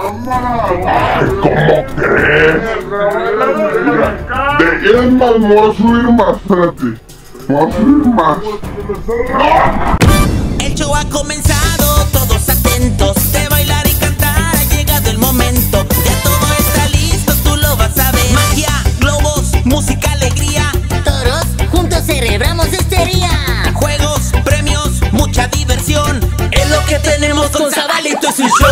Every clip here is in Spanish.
¿Cómo crees? Es más, me voy a subir más, espérate. Me voy a subir más. El show ha comenzado, todos atentos. De bailar y cantar ha llegado el momento. Ya todo está listo, tú lo vas a ver. Magia, globos, música, alegría. Toros, juntos celebramos este día. Juegos, premios, mucha diversión. Es lo que tenemos con Zabalito, es un show.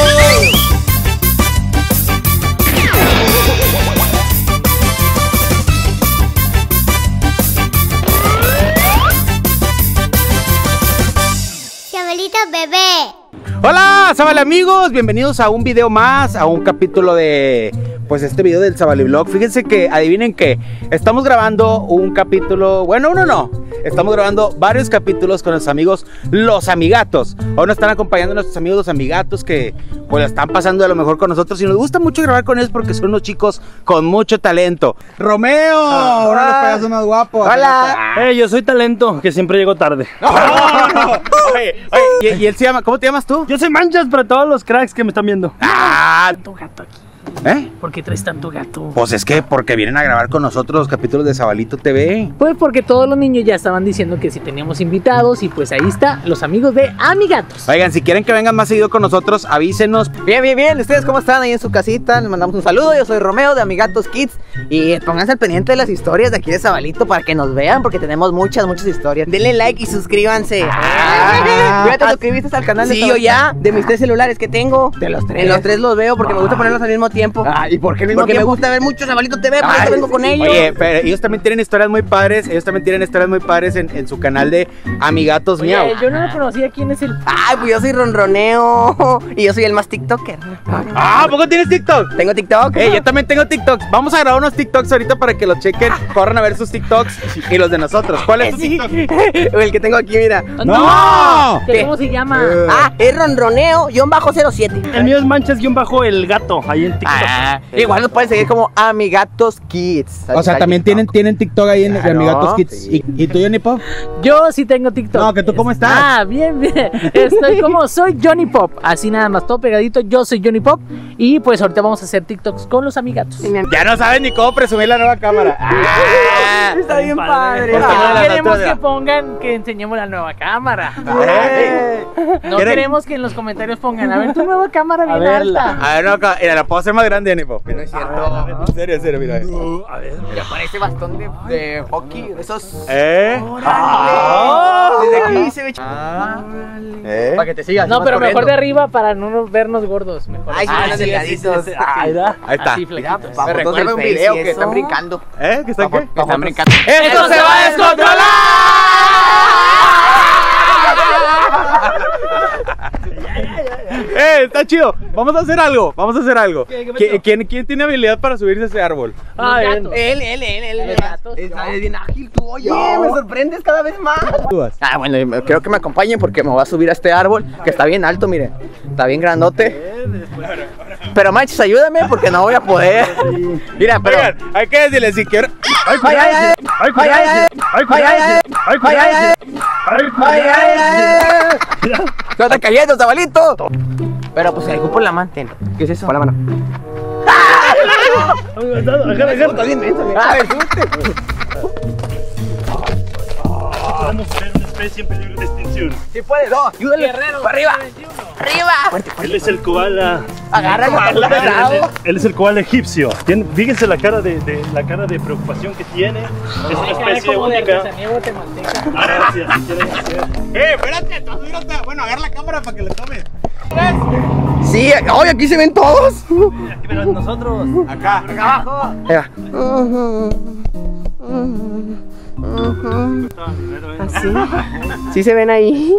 Zabalito bebé. Hola, Zabal amigos, bienvenidos a un video más, a un capítulo de, pues este video del Zabaliblog. Fíjense que, adivinen que estamos grabando un capítulo, bueno, uno no, estamos grabando varios capítulos con nuestros amigos Los Amigatos. Hoy nos están acompañando nuestros amigos Los Amigatos que, pues la están pasando de lo mejor con nosotros y nos gusta mucho grabar con ellos porque son unos chicos con mucho talento. Romeo, uno de los payasos más guapos. Hola. Yo soy talento, que siempre llego tarde. Oye, y él se llama, ¿cómo te llamas tú? Yo soy Manchas para todos los cracks que me están viendo. Tanto gato aquí. ¿Eh? ¿Por qué traes tanto gato? Pues es que porque vienen a grabar con nosotros los capítulos de Zabalito TV. Pues porque todos los niños ya estaban diciendo que si teníamos invitados y pues ahí está, los amigos de Amigatos. Oigan, si quieren que vengan más seguido con nosotros, avísenos. Bien, ¿ustedes cómo están ahí en su casita? Les mandamos un saludo, yo soy Romeo de Amigatos Kids. Y pónganse al pendiente de las historias de aquí de Zabalito para que nos vean, porque tenemos muchas historias. Denle like y suscríbanse. ¿Ya te suscribiste al canal de Zabalito? Sí, yo ya, de mis 3 celulares que tengo. De los 3. En los 3 los veo porque me gusta ponerlos al mismo tiempo. ¿Y por qué al mismo Porque tiempo? me gusta ver mucho Zabalito TV, por eso vengo con ellos. Oye, pero ellos también tienen historias muy padres. Ellos también tienen historias muy padres en su canal de Amigatos Miau. Yo no lo conocía, ¿quién es el...? Ay, pues yo soy Ronroneo. Y yo soy el más TikToker. ¿A poco tienes TikTok? Tengo TikTok. Yo también tengo TikToks. Vamos a grabar unos TikToks ahorita para que los chequen. Corran a ver sus TikToks y los de nosotros. ¿Cuál es tu TikTok? El que tengo aquí, mira. ¡No! ¿Cómo se llama? Es Ronroneo-07. El mío es Manchas-el gato, ahí en TikTok. Igual nos pueden seguir como Amigatos Kids. O sea, también tienen TikTok ahí en Amigatos Kids. Sí. ¿Y tú, Johnny Pop? Yo sí tengo TikTok. No, que tú cómo estás. Bien. Estoy como soy Johnny Pop. Así nada más, todo pegadito. Yo soy Johnny Pop. Y pues ahorita vamos a hacer TikToks con los Amigatos. Ya no saben ni cómo presumir la nueva cámara. Está bien padre. Porque Ah, no queremos otra. que pongan que enseñemos la nueva cámara. No ¿Quieren? queremos que en los comentarios pongan, a ver tu nueva cámara bien verla. alta. A ver, no, mira, la puedo hacer más grande, Johnny Pop. No es cierto. En serio, mira. A ver. Mira, parece bastón de hockey. De esos. Desde Desde aquí se ve para que te sigas. No, vas pero mejor corriendo. de arriba para no vernos gordos. Mejor. Ay, sí, van delgaditos. Ahí da. Ahí está. Así, flaquitos. Me recuerda un video que están brincando. ¿Qué están qué? Que están brincando. ¡Esto se va a descontrolar! Está chido. Vamos a hacer algo. ¿Quién tiene habilidad para subirse a ese árbol? Gatos. Él. Los gatos. Es bien ágil tú, oye, me sorprendes cada vez más. Tú vas. Bueno, creo que me acompañen porque me voy a subir a este árbol que está bien alto, mire. Está bien grandote. Pero Manches, ayúdame porque no voy a poder. Mira, pero. Oigan, hay que decirle si quiero. ¡Ay, Ay, cuidado! ¡Ay, cuidado! ¡Ay, cuidado! ¡Se está cayendo, Zabalito! Pero pues se por la mano. ¿Qué es eso? Con la mano. Está bien denso, mira. A ver, súbete. Vamos a ver una especie en peligro de extinción. Si puedes, dos. Ayúdale. Guerrero. Para arriba. 21. Arriba. Él es el koala. Agárralo. Él es el koala egipcio. Fíjense la cara de preocupación que tiene. Es una especie Como de única. artesanía guatemalteca. Gracias. si quieren hacer. Espérate, tú subirte. Bueno, agarra la cámara para que le tomes. Sí, oye, aquí se ven todos. Aquí verás nosotros. Acá abajo. Mira. Así. Sí se ven ahí.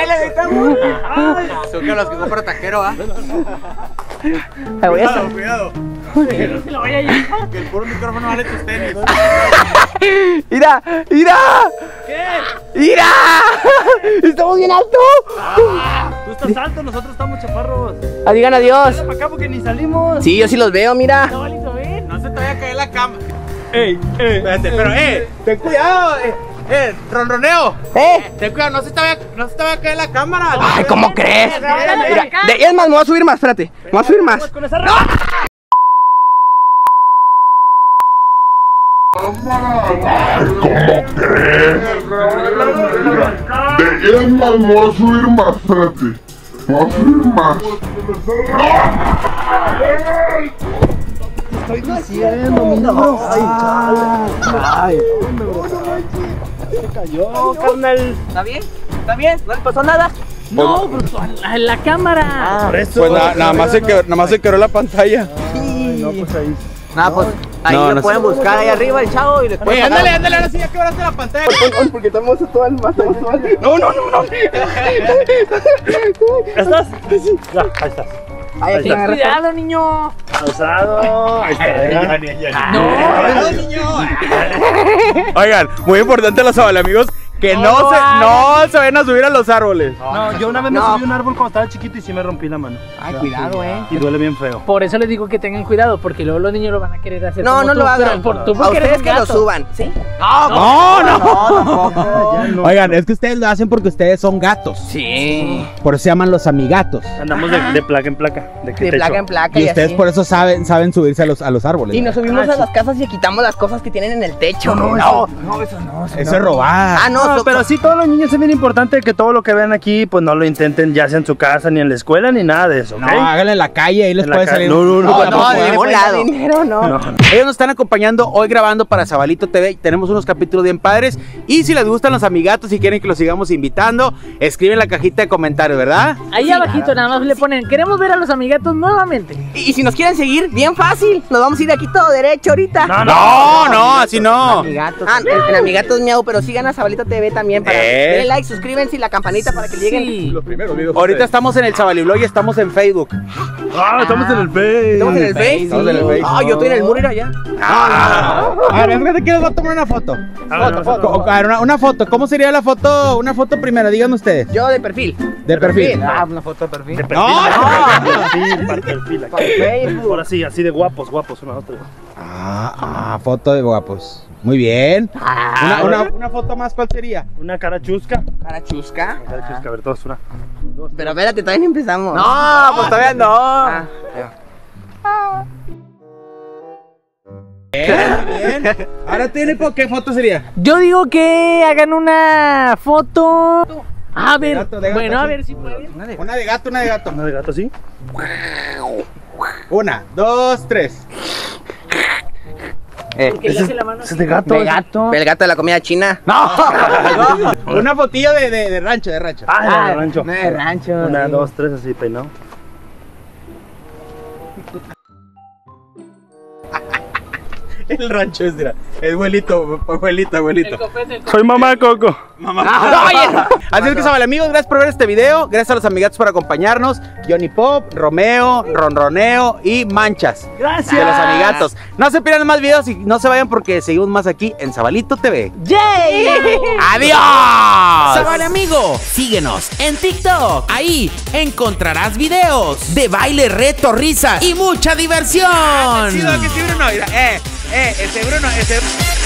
Son que los que compra taquero, ¿ah? Ahí voy a hacer. Cuidado. Se lo voy a llevar. Que el puro micrófono vale tus tenis. ¡Mira! ¿Qué? ¡Mira! ¡Estamos bien alto! Tú estás alto, nosotros estamos chaparros. Digan adiós. Para acá porque ni salimos. Sí, yo sí los veo, mira. Chavalito, ven. No se te vaya a caer la cama. ¡Ey! Espérate, pero ten cuidado. Ronroneo. Ten cuidado, no se te vaya a caer la cámara. Ay, ¿cómo crees? Mira, es más, me voy a subir más, espérate. Me voy a subir más. ¿Cómo crees? Es más, me voy a subir más, espérate. Me voy a subir más. Cayó, carnal. ¿Está bien? ¿Está bien? ¿No le pasó nada? No, la cámara. Por eso. Pues nada más se quebró la pantalla. No, pues ahí. Nada, pues ahí No, lo no pueden sé. buscar ahí arriba el chavo y les pueden Oye, pagar. ándale, ahora sí ya quebraste la pantalla. Porque estamos todo el más sensual. No. ¿Estás? Ya, ahí estás. Ahí aquí Ten agarra. Cuidado, niño. Pausado. Ahí está. No. Oigan, muy importante los amigos que no se vayan a subir a los árboles. No, yo una vez me subí a un árbol cuando estaba chiquito y sí me rompí la mano. Ay, cuidado, Y duele bien feo. Por eso les digo que tengan cuidado, porque luego los niños lo van a querer hacer. No, como no tú, lo hagan. pero tú A porque eres ustedes un que lo gato. suban, ¿sí? No. No. Oigan, es que ustedes lo hacen porque ustedes son gatos. Sí. Por eso se llaman los amigatos. Andamos de placa en placa. ¿De qué De techo? placa en placa Y ustedes así. por eso saben subirse a los árboles. Y nos subimos a las casas y quitamos las cosas que tienen en el techo. No, Eso es robar. Ah, no, No, pero sí, todos los niños es bien importante que todo lo que vean aquí, pues no lo intenten ya sea en su casa, ni en la escuela, ni nada de eso, ¿ok? No, háganle en la calle, ahí les En la puede calle. salir. No, de ningún lado. Dinero, no. Ellos nos están acompañando hoy grabando para Zabalito TV. Tenemos unos capítulos bien padres. Y si les gustan los amigatos y quieren que los sigamos invitando, escriben en la cajita de comentarios, ¿verdad? Ahí abajito nada más le ponen, queremos ver a los amigatos nuevamente. Y si nos quieren seguir, bien fácil. Nos vamos a ir de aquí todo derecho ahorita. No, así no. Amigatos. En Amigatos Miau, pero sigan a Zabalito TV también para denle like, suscríbanse y la campanita para que lleguen. Sí. Ahorita estamos en el Zabaliblog y estamos en Facebook. Ah, estamos en el Face. ¿Estamos en el Face? Estamos en el Face. Ah, yo estoy en el muro allá. A ver, fíjate que les voy a tomar una foto. A ver, una foto. ¿Cómo sería la foto? Una foto primero, díganme ustedes. Yo de perfil. De perfil. Ah, una foto de perfil. Para el perfil, aquí. Para Facebook. Ahora sí, así de guapos, una otra. Foto de guapos. Muy bien. Una foto más, ¿cuál sería? Una cara chusca. Para chusca. Una cara chusca, a ver, todos una. Pero espérate, todavía no empezamos. No, pues todavía no. Ah, Bien. Ahora tiene ¿qué foto sería? Yo digo que hagan una foto. A ver, gato, de gato, bueno, a sí. ver si pueden. Una de gato, una de gato. Una de gato así. 1, 2, 3. Porque le hace la mano Es así. de gato. de gato. El gato de la comida china. Una fotillo de rancho, de rancho. Ah, de rancho. No de rancho. Una, sí. 2, 3, así peinado. El rancho es abuelito. El copete. Soy mamá Coco. Así es que, Zabal, amigos, gracias por ver este video. Gracias a los amigatos por acompañarnos. Johnny Pop, Romeo, Ronroneo y Manchas. Gracias. De los amigatos. No se pierdan más videos y no se vayan porque seguimos más aquí en Zabalito TV. ¡Yay! ¡Adiós! Zabal amigo, síguenos en TikTok. Ahí encontrarás videos de baile, reto, risas y mucha diversión. Sí, Bruno. Mira, ese Bruno, ese...